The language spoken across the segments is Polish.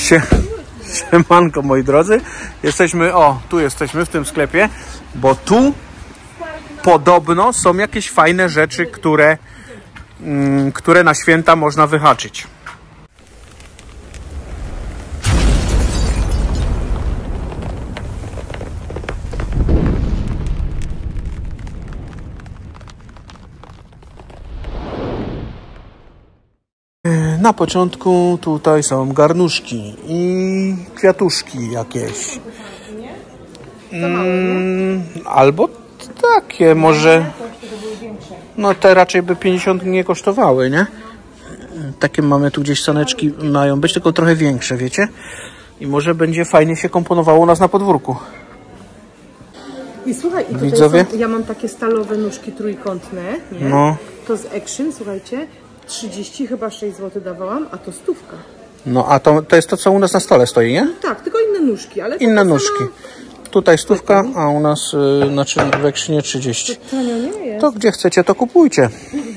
Siemanko moi drodzy, jesteśmy, tu jesteśmy w tym sklepie, bo tu podobno są jakieś fajne rzeczy, które na święta można wyhaczyć. Na początku tutaj są garnuszki i kwiatuszki jakieś. Albo takie może. No te raczej by 50 nie kosztowały, nie? Takie mamy tu gdzieś saneczki, mają być tylko trochę większe, wiecie? I może będzie fajnie się komponowało u nas na podwórku. I słuchaj, i tutaj widzowie? Ja mam takie stalowe nóżki trójkątne, nie? No. To z Action, słuchajcie, 30 chyba 6 zł dawałam, a to 100. No a to jest to, co u nas na stole stoi, nie? Tak, tylko inne nóżki, ale inne nóżki. Tutaj 100, a u nas znaczy w Actionie 30. To tanio nie jest. To gdzie chcecie, to kupujcie.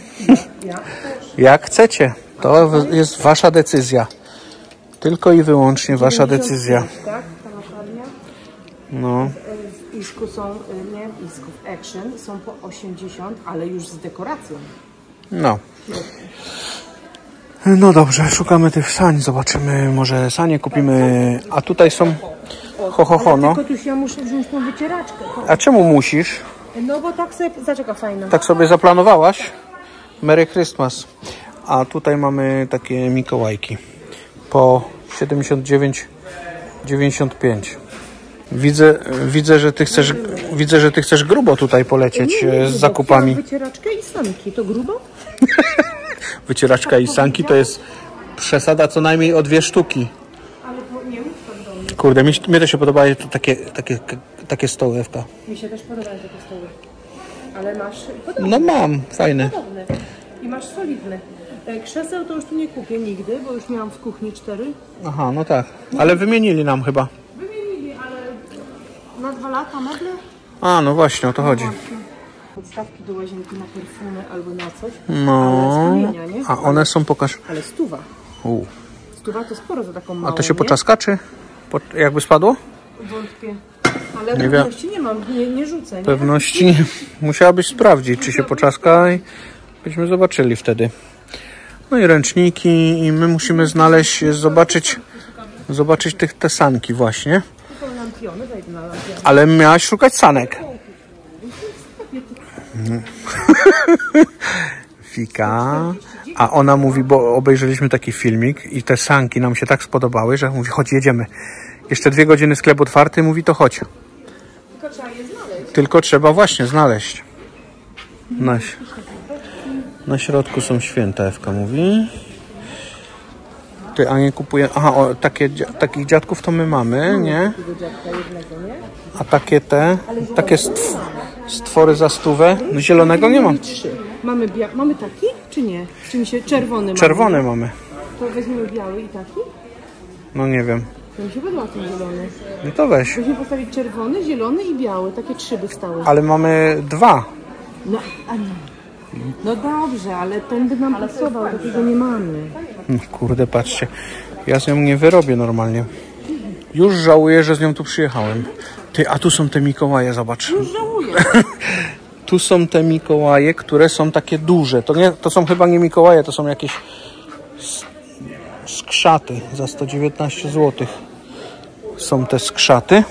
Jak chcecie. To jest wasza decyzja. Tylko i wyłącznie wasza decyzja. Tak, ta latarnia. No. W Isku są, nie w Isku, w Action są po 80, ale już z dekoracją. No. No dobrze, szukamy tych sań, zobaczymy, może sanie kupimy, a tutaj są no. Tylko tuż ja muszę wziąć tą wycieraczkę. A czemu musisz? No bo tak sobie, zaczeka fajna. Tak sobie zaplanowałaś? Merry Christmas. A tutaj mamy takie Mikołajki po 79,95. Widzę, że ty chcesz grubo tutaj polecieć z zakupami. Wycieraczkę i sanki, to grubo? Wycieraczka i sanki to jest przesada co najmniej o 2 sztuki. Ale to nie mów tak do mnie. Kurde, mnie to się podoba, to takie stoły, Ewka. Mi się też podobają takie stoły. Ale masz podobne. No mam, fajne. Podobne. I masz solidne. Krzeseł to już tu nie kupię nigdy, bo już miałam w kuchni 4. Aha, no tak. Ale wymienili nam chyba. Wymienili, ale na 2 lata meble? A, no właśnie, o to chodzi. Podstawki do łazienki na perfumy albo na coś. No, ale z kamienia, nie? a one są, pokaż. Ale 100. 100 to sporo za taką małą. A to się poczaska, czy jakby spadło? Wątpię. Ale Nie pewności nie mam, nie rzucę. Nie? Pewności musiałabyś sprawdzić, czy się poczaska i byśmy zobaczyli wtedy. No i ręczniki i my musimy znaleźć, zobaczyć te sanki właśnie. Ale miałaś szukać sanek. Fika. A ona mówi, bo obejrzeliśmy taki filmik i te sanki nam się tak spodobały, że mówi, chodź jedziemy. Jeszcze 2 godziny sklep otwarty, mówi, to chodź. Tylko trzeba je znaleźć. Tylko trzeba właśnie znaleźć. Na środku są święta, Ewka mówi. Ty, a nie kupuje. Aha, takich dziadków to my mamy, nie? A takie stwory za 100. No zielonego nie mam. Mamy taki, czy nie? Czy mi się czerwony Czerwony mamy. To weźmiemy biały i taki? No nie wiem. To mi się podoba ten zielony. No to weź. Musimy postawić czerwony, zielony i biały. Takie 3 by stały. Ale mamy 2. No, a nie. No dobrze, ale ten by nam pasował, takiego nie mamy. Kurde, patrzcie. Ja z nią nie wyrobię normalnie. Już żałuję, że z nią tu przyjechałem. Ty, a tu są te Mikołaje, zobacz. Już żałuję. Tu są te Mikołaje, które są takie duże. To są chyba nie Mikołaje, to są jakieś skrzaty za 119 zł. Są te skrzaty.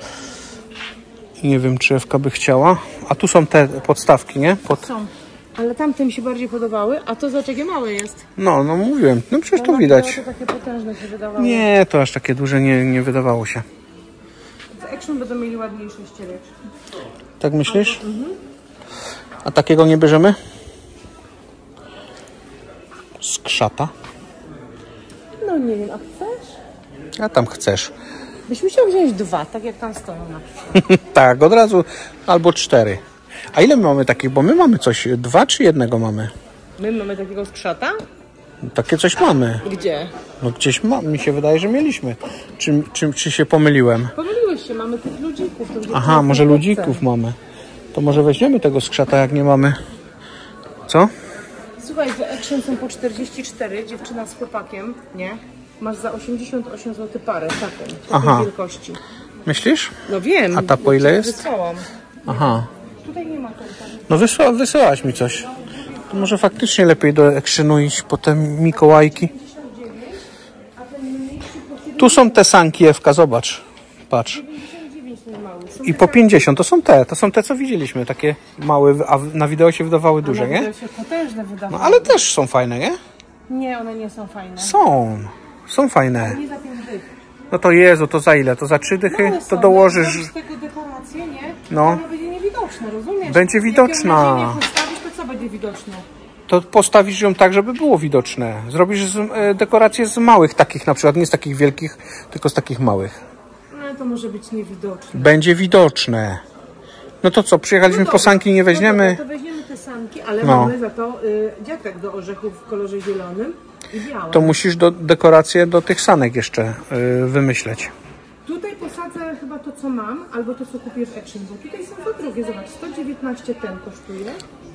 I nie wiem, czy Ewka by chciała. A tu są te podstawki, nie? Są. Ale tamte mi się bardziej podobały, a to za jakie małe jest. No mówiłem. No przecież to widać. To takie potężne się wydawało. Nie, to aż takie duże nie wydawało się. W Action będą mieli ładniejsze ścierek. Tak myślisz? A takiego nie bierzemy? Skrzata? No nie wiem, a chcesz? A tam chcesz. Byś musiał wziąć 2, tak jak tam stoją na Tak, od razu. Albo 4. A ile my mamy takich? Bo my mamy coś. 2 czy 1 mamy? My mamy takiego skrzata? Takie coś mamy. Gdzie? No gdzieś mi się wydaje, że mieliśmy. Czy się pomyliłem? Pomyliłeś się, mamy tych ludzików. Aha, może ludzików mamy. To może weźmiemy tego skrzata, jak nie mamy. Co? Słuchaj, w Action są po 44, dziewczyna z chłopakiem, nie? Masz za 88 zł parę, taką. Aha. Takiej wielkości. Myślisz? No wiem. A ta po ile jest? Wysłałam. Aha. Tutaj nie ma tego. No wysyłałaś mi coś. To może faktycznie lepiej do Actionu iść po te Mikołajki. Tu są te sanki Ewka, zobacz. Patrz. I po 50, to są te, co widzieliśmy, takie małe, a na wideo się wydawały duże, nie? Się potężne wydawały. No ale też są fajne, nie? Nie, one nie są fajne. Są fajne. Nie za 5 dych. No to Jezu, to za ile? To za 3 dychy? To dołożysz. Jak tego dekorację, nie? No. Ona będzie niewidoczna, rozumiesz? Będzie widoczna. Jak ją na ziemię postawisz, to co będzie widoczne? To postawisz ją tak, żeby było widoczne. Zrobisz dekorację z małych takich, na przykład nie z takich wielkich, tylko z takich małych. No to może być niewidoczne. Będzie widoczne. No to co, przyjechaliśmy po sanki, nie weźmiemy? No to weźmiemy te sanki, ale No. mamy za to dziatek do orzechów w kolorze zielonym i białym. To musisz dekorację do tych sanek jeszcze wymyśleć. Tutaj posadzę chyba to, co mam, albo to, co kupię w Action, bo tutaj są za drogie. Zobacz, 119 ten kosztuje,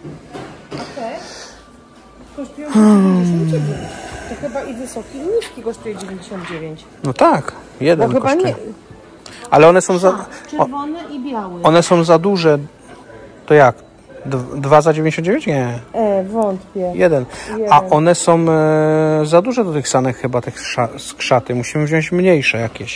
a te kosztują 99. To chyba i wysoki, i niski kosztuje 99. No tak, jeden Bo chyba kosztuje. nie. Ale one są za... Czerwony i biały. One są za duże. To jak? 2 za 99? Nie. Wątpię. Jeden. A one są za duże do tych sanek chyba, tych skrzaty. Musimy wziąć mniejsze jakieś.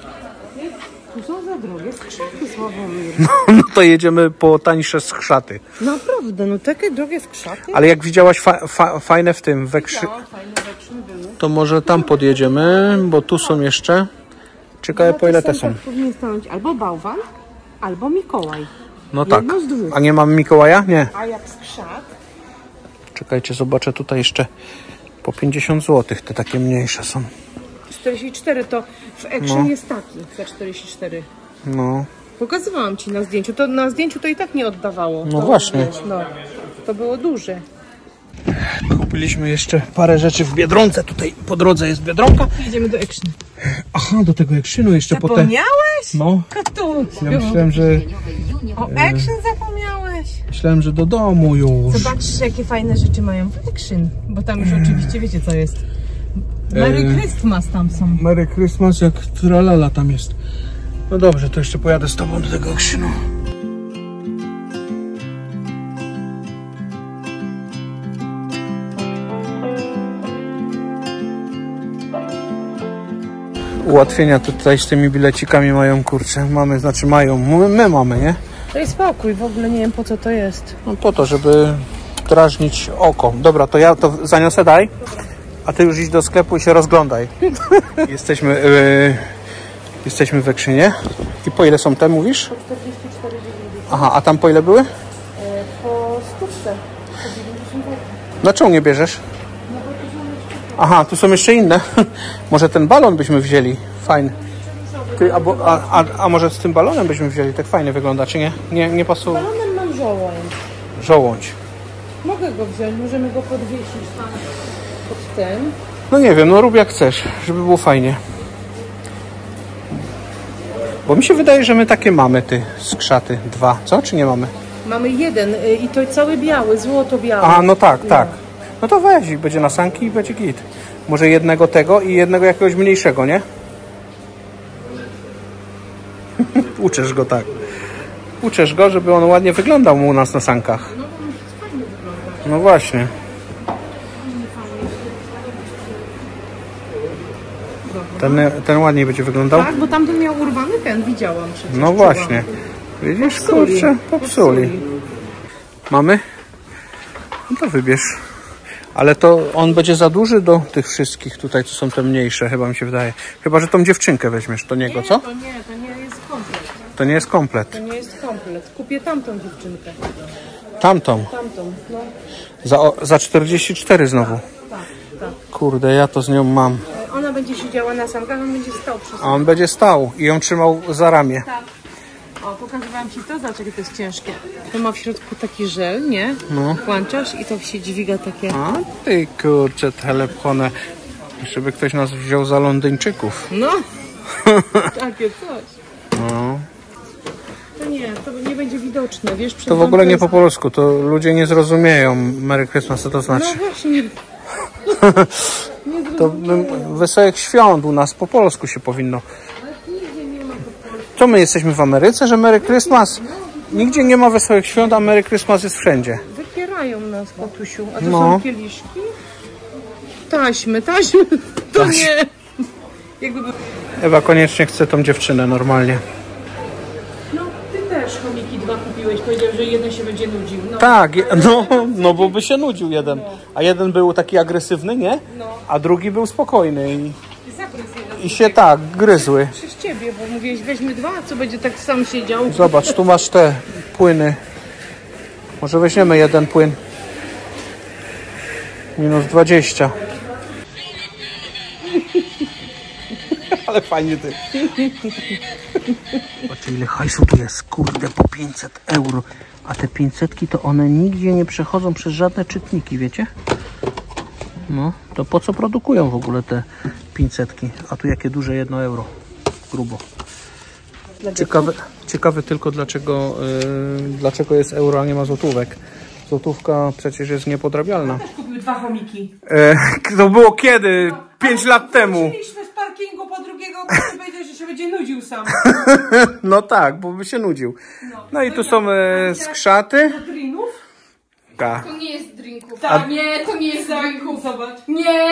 Tu są za drogie skrzaty, Sławomir. No to jedziemy po tańsze skrzaty. Naprawdę, no takie drogie skrzaty? Ale jak widziałaś fajne w tym Fajne wekrzny były. to może tam podjedziemy, bo tu są jeszcze. Ciekawe po ile te są. Powinien stanąć albo bałwan, albo Mikołaj. No tak. Jedno z dwóch. A nie mamy Mikołaja? Nie. A jak skrzat? Czekajcie, zobaczę tutaj jeszcze po 50 zł. Te takie mniejsze są. 44 to w Action jest taki za 44. No. Pokazywałam ci na zdjęciu. To na zdjęciu to i tak nie oddawało. No to, właśnie. Wiesz, no, to było duże. Kupiliśmy jeszcze parę rzeczy w Biedronce. Tutaj po drodze jest Biedronka. Idziemy do Action. Aha, do tego Actionu jeszcze potem. Zapomniałeś? No. Katusiu. Ja myślałem, że O Action zapomniałeś? do domu już. Zobaczcie, jakie fajne rzeczy mają w Action. Bo tam już oczywiście wiecie, co jest. Merry Christmas tam są. Merry Christmas, jak tralala tam jest. No dobrze, to jeszcze pojadę z tobą do tego Actionu. Ułatwienia tutaj z tymi bilecikami mają, kurczę. My mamy, nie? To jest spokój, w ogóle nie wiem, po co to jest. No po to, żeby drażnić oko. Dobra, to ja to zaniosę, daj. A ty już idź do sklepu i się rozglądaj. Jesteśmy w Actionie. I po ile są te, mówisz? 44,90. Aha, a tam po ile były? Po 100. Dlaczego nie bierzesz? Aha, tu są jeszcze inne. Może ten balon byśmy wzięli. Fajny. Ty, a może z tym balonem byśmy wzięli? Tak fajnie wygląda, czy nie? Nie pasuje. Balonem mam żołądź. Żołądź. Mogę go wziąć, możemy go podwiesić tam pod ten. No nie wiem, no rób jak chcesz, żeby było fajnie. Bo mi się wydaje, że my takie mamy, skrzaty 2, co? Czy nie mamy? Mamy jeden i to cały biały, złoto-biały. A, no tak. No to weź, i będzie na sanki i będzie git. Może jednego tego i jednego jakiegoś mniejszego, nie? Uczesz go tak. Uczesz go, żeby on ładnie wyglądał u nas na sankach. No właśnie. Ten ładniej będzie wyglądał? Tak, bo tamten miał urwany ten, widziałam przecież. No właśnie. Widzisz, kurczę, popsuli. Mamy? No to wybierz. Ale to on będzie za duży do tych wszystkich tutaj, co są te mniejsze, chyba mi się wydaje. Chyba, że tą dziewczynkę weźmiesz, to niego, co? To nie jest komplet. To nie jest komplet. To nie jest komplet. Kupię tamtą dziewczynkę. Tamtą. No. Za 44 znowu. Tak. Kurde, ja to z nią mam. Ona będzie siedziała na sankach, on będzie stał przy A on będzie stał i ją trzymał za ramię. Tak. O, pokazywałam ci to, zobacz, jakie to jest ciężkie. To ma w środku taki żel, nie? No. Włączasz i to się dźwiga takie... A ty kurczę, telepchone. Żeby ktoś nas wziął za Londyńczyków. No, takie coś. No. To nie będzie widoczne, wiesz? To w ogóle nie po polsku, to ludzie nie zrozumieją Merry Christmas, co to znaczy. No właśnie. Nie To Wesołych Świąt u nas po polsku się powinno. To my jesteśmy w Ameryce, że Merry Christmas? Nigdzie nie ma Wesołych Świąt, a Merry Christmas jest wszędzie. Wypierają nas, tatusiu. A to są kieliszki? Taśmy. To nie. Jakby... Ewa koniecznie chce tą dziewczynę normalnie. No, ty też chomiki 2 kupiłeś. Powiedział, że jeden się będzie nudził. No. Tak, no bo by się nudził jeden. A jeden był taki agresywny, nie? A drugi był spokojny i się tak gryzły. Przez ciebie, bo mówiłeś, weźmy 2, a co będzie tak sam siedział? Zobacz, tu masz te płyny. Może weźmiemy jeden płyn. Minus 20. Ale fajnie ty. Zobaczcie, ile hajsu tu jest, kurde, po 500 euro. A te 500 to one nigdzie nie przechodzą przez żadne czytniki, wiecie? No, to po co produkują w ogóle te 500? A tu jakie duże 1 euro. Grubo. Ciekawe tylko dlaczego jest euro, a nie ma złotówek. Złotówka przecież jest niepodrabialna. Też kupiły 2 chomiki. To było kiedy? 5 lat temu. Szliśmy z parkingu po drugiego, bo powiedział, że się będzie nudził sam. No tak, bo by się nudził. No i tu są skrzaty. Drinów? Tak. To nie jest drinków. Tak. Nie, to nie jest drinków. Zobacz. Nie.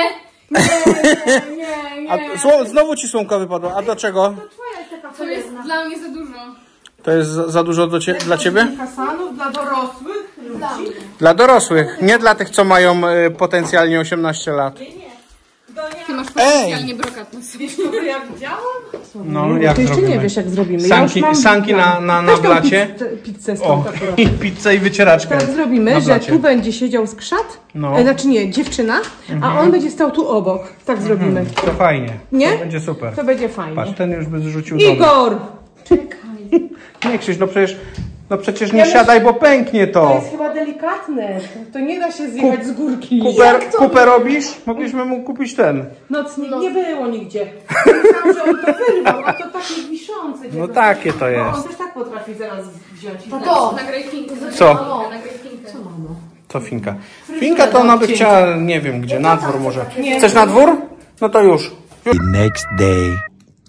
A znowu ci słomka wypadła. A dlaczego? To jest dla mnie za dużo. To jest za dużo dla ciebie? Kasanów dla dorosłych ludzi. Dla dorosłych, nie dla tych, co mają potencjalnie 18 lat. Ty masz potencjalnie brokat na sobie. Wiesz, to ja widziałam? No, jak Ty jeszcze zrobimy? nie wiesz, jak zrobimy. Sanki na blacie. Pizzę O, i pizzę i wycieraczkę. Tak zrobimy, że tu będzie siedział skrzat, znaczy nie, dziewczyna, a on będzie stał tu obok. Tak zrobimy. To fajnie. Nie? To będzie super. To będzie fajnie. Patrz, ten już by zrzucił domy. Igor! Nie Krzyś, no przecież nie siadaj, bo pęknie To to. jest chyba delikatne. To nie da się zjechać z górki. Kupę robisz? Mogliśmy mu kupić ten. Nocnik nie było nigdzie. Myślałam, że on to wyrwał, a to takie wiszące. No takie to No, jest. on też tak potrafi zaraz wziąć. Nagraj finkę. Co? Nagraj finkę. Co mamo? To Finka. Finka to ona by chciała, nie wiem gdzie, na dwór może. Chcesz na dwór? No to już. The next day.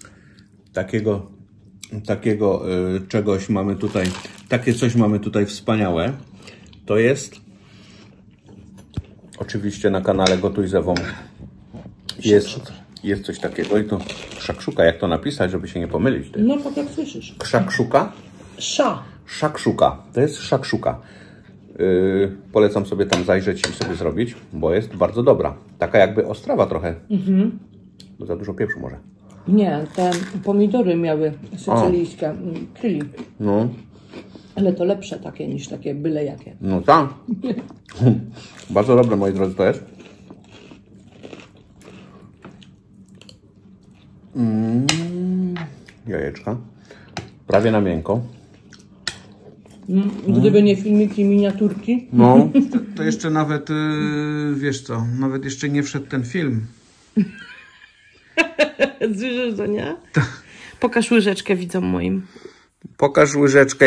Takiego czegoś mamy tutaj, takie coś mamy tutaj wspaniałe. To jest oczywiście na kanale Gotuj z Ewą. Jest coś takiego i to szakszuka, jak to napisać, żeby się nie pomylić. No tak jak słyszysz. Szakszuka? Szakszuka. To jest szakszuka. Polecam sobie tam zajrzeć i sobie zrobić, bo jest bardzo dobra. Taka jakby ostrawa trochę. Bo za dużo pieprzu może. Nie, te pomidory miały sycylijskie, chili. No. Ale to lepsze takie niż takie byle jakie. No tak. Bardzo dobre, moi drodzy, to jest. Jajeczka. Prawie na miękko. Gdyby nie filmiki, miniaturki. No. To jeszcze nawet, wiesz co, nawet jeszcze nie wszedł ten film. Słyszysz to, nie? Pokaż łyżeczkę widzom moim. Pokaż łyżeczkę,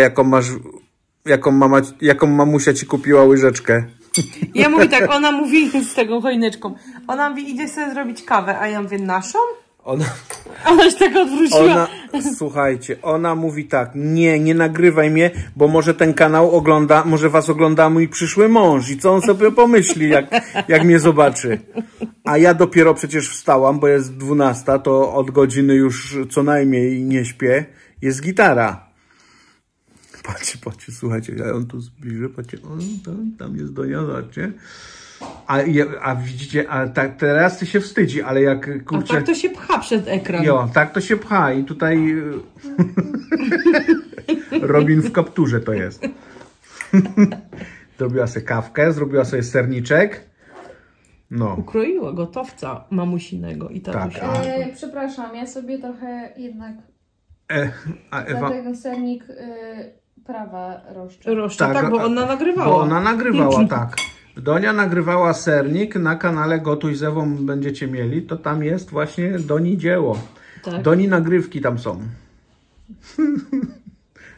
jaką mamusia ci kupiła łyżeczkę. Ja mówię tak, ona mówi z tego choineczką. Ona mówi, idzie sobie zrobić kawę, a ja mówię, naszą? Ona się tak odwróciła. Słuchajcie, ona mówi tak, nie nagrywaj mnie, bo może ten kanał może was ogląda mój przyszły mąż i co on sobie pomyśli, jak mnie zobaczy. A ja dopiero przecież wstałam, bo jest 12, to od godziny już co najmniej nie śpię, jest gitara. Patrzcie, słuchajcie, ja ją tu zbliżę, patrzcie, tam jest Donia, zobaczcie. A widzicie, teraz ty się wstydzi, ale jak kurczę... A tak to się pcha przed ekran. Jo, tak to się pcha i tutaj Robin w kapturze to jest. Zrobiła sobie kawkę, zrobiła sobie serniczek. No. Ukroiła gotowca mamusinego i tatusia. Tak, Przepraszam, ja sobie trochę jednak a Ewa... dlatego sernik prawa roszczę. Tak, bo ona nagrywała. Bo ona nagrywała, tak. Donia nagrywała sernik, na kanale Gotuj z Ewą będziecie mieli, to tam jest właśnie Doni dzieło. Tak. Doni nagrywki tam są.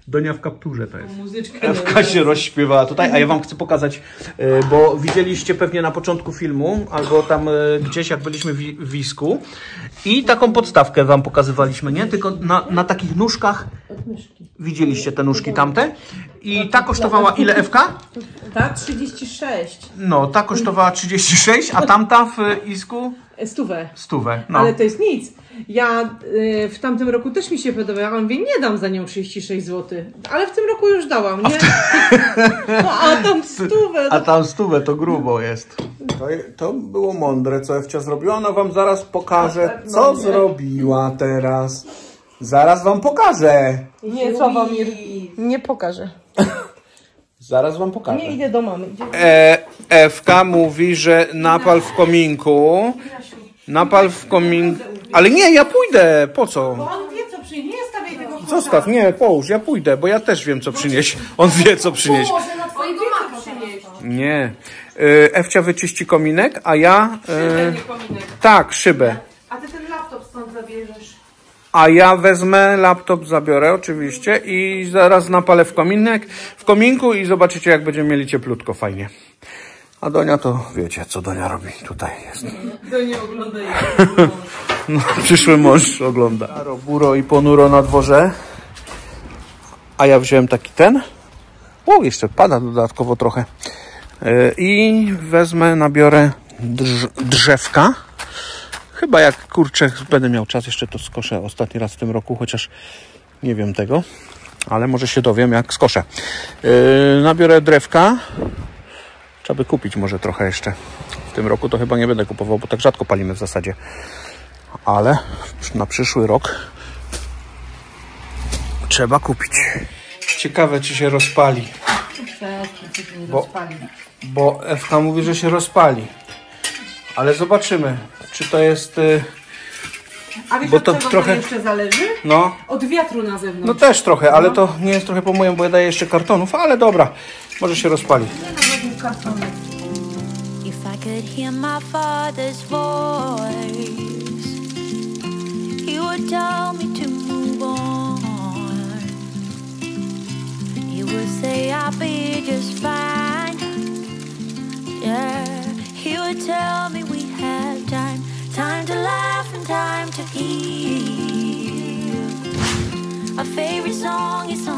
Donia w kapturze to jest. Muzyczkę. Ewka się rozśpiewała tutaj, a ja wam chcę pokazać, bo widzieliście pewnie na początku filmu, albo tam gdzieś jak byliśmy w Wisku i taką podstawkę wam pokazywaliśmy, nie? Tylko na takich nóżkach, widzieliście te nóżki tamte i ta kosztowała ile, Ewka? Ta 36. No, ta kosztowała 36, a tamta w Isku? Stówę, no. Ale to jest nic. Ja w tamtym roku też mi się podobała, mówię, nie dam za nią 36 zł, ale w tym roku już dałam, nie? A tam 100. A tam 100 to grubo jest. To było mądre, co Ewcia zrobiła. Ona wam zaraz pokaże, co zrobiła teraz. Zaraz wam pokażę. Nie, Sławomir, nie pokażę. Zaraz wam pokażę. Nie idę do mamy. Ewka mówi, że napal w kominku. Napal w kominku. Ale nie, ja pójdę. Po co? On wie, co przyniesie. Nie stawiaj tego. Zostaw, nie, połóż, ja pójdę, bo ja też wiem, co przynieść. On wie, co przynieść. Może na twojego maka przynieść. Nie. Ewcia wyczyści kominek, a ja... Szybę, nie kominek. Tak, szybę. A ty ten laptop stąd zabierzesz. A ja wezmę laptop, zabiorę oczywiście i zaraz napalę w kominku i zobaczycie, jak będziemy mieli cieplutko, fajnie. A Donia to wiecie, co Donia robi. Tutaj jest. Donia ogląda jej. No, przyszły mąż ogląda. Staro, buro i ponuro na dworze. A ja wziąłem taki ten. O, jeszcze pada dodatkowo trochę. I wezmę, nabiorę drzewka. Chyba jak kurczę będę miał czas, jeszcze to skoszę ostatni raz w tym roku, chociaż nie wiem tego, ale może się dowiem, jak skoszę. Nabiorę drewka. Trzeba by kupić może trochę jeszcze. W tym roku to chyba nie będę kupował, bo tak rzadko palimy w zasadzie. Ale na przyszły rok trzeba kupić. Ciekawe, czy się rozpali. Bo Ewka mówi, że się rozpali. Ale zobaczymy, czy to jest... A wiesz, bo od to czego trochę jeszcze zależy? No. Od wiatru na zewnątrz. No też trochę, ale to nie jest trochę po mojemu, bo ja daję jeszcze kartonów, ale dobra, może się rozpali. If I could hear my father's voice, he would tell me to move on. He would say I'll be just fine. Yeah, he would tell me we have time, time to laugh and time to heal. A favorite song is